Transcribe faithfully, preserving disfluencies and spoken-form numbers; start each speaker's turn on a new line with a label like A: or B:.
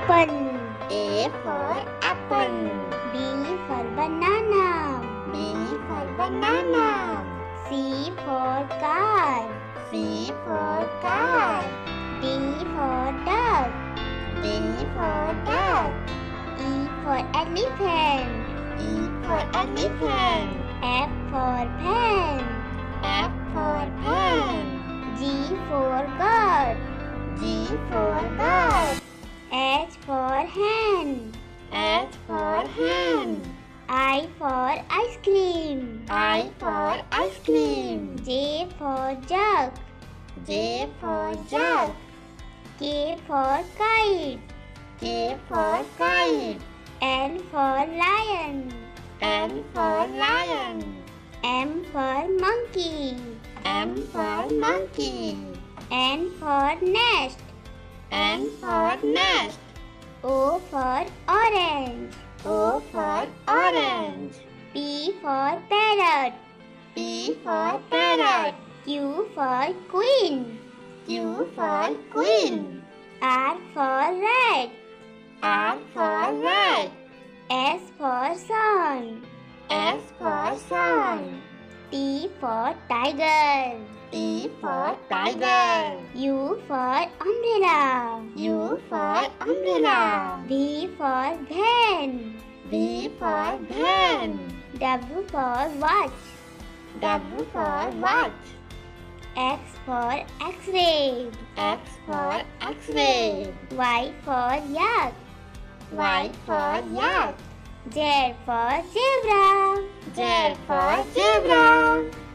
A: apple.
B: A for apple.
A: B for banana.
B: B for banana.
A: C for car.
B: C for car.
A: D for dog.
B: D for dog.
A: E for elephant.
B: E for elephant.
A: F for pen.
B: F for pen.
A: G for goat.
B: G for goat.
A: H for hen.
B: H for hen.
A: I for ice cream.
B: I for ice cream.
A: J for jug.
B: J for jug.
A: K for kite.
B: K for kite.
A: L for lion.
B: L for lion.
A: M for monkey.
B: M for monkey.
A: N for nest.
B: N for nest.
A: O for orange.
B: O for orange.
A: P for parrot.
B: P for parrot.
A: Q for queen.
B: Q for queen.
A: R for rat.
B: R for rat.
A: S for sun.
B: S for sun.
A: T for tiger.
B: T for tiger.
A: U for umbrella.
B: U for umbrella.
A: V for van.
B: V for van.
A: W for watch.
B: W for watch.
A: X for X-ray.
B: X for X-ray.
A: Y for yak.
B: Y for yak.
A: Z for zebra.
B: Z for zebra.